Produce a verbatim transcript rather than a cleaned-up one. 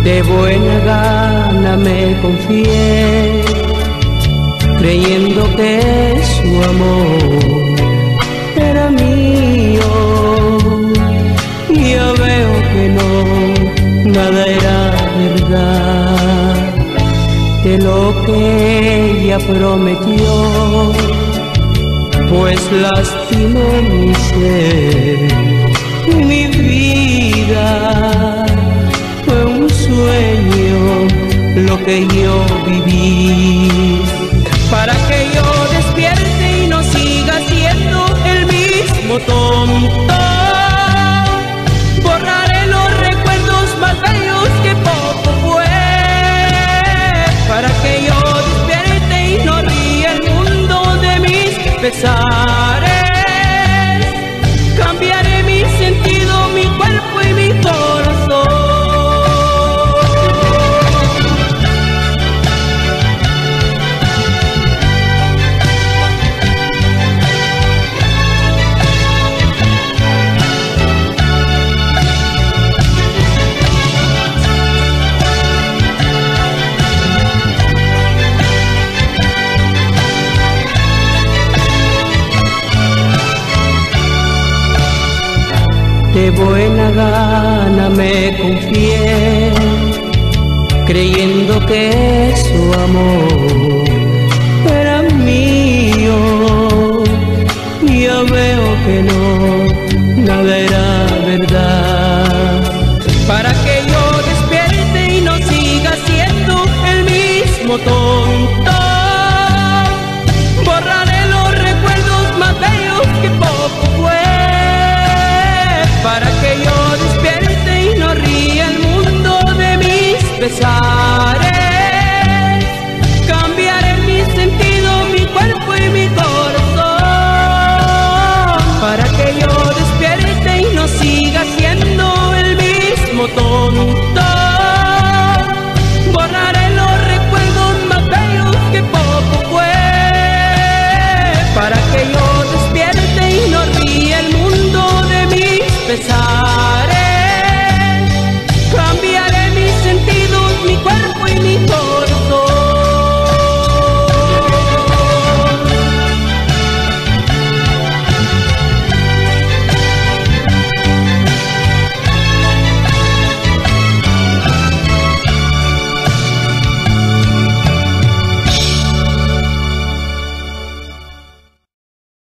De buena gana me confié, creyendo que su amor era mío. Y ya veo que no, nada era verdad de lo que ella prometió, pues lastimó mi ser y mi vida. Fue un sueño lo que yo viví, para que yo despierte y no siga siendo el mismo tonto. Borraré los recuerdos más bellos que poco fue, para que yo despierte y no ría el mundo de mis pesares. Cambiaré mi sentido, mi cuerpo y mi corazón. De buena gana me confié, creyendo que su amor era mío. Y ya veo que no, nada era verdad, para que yo despierte y no siga siendo el mismo tonto. Borraré los recuerdos más bellos que poco fue, para que yo despierte y no ría el mundo de mis pesares.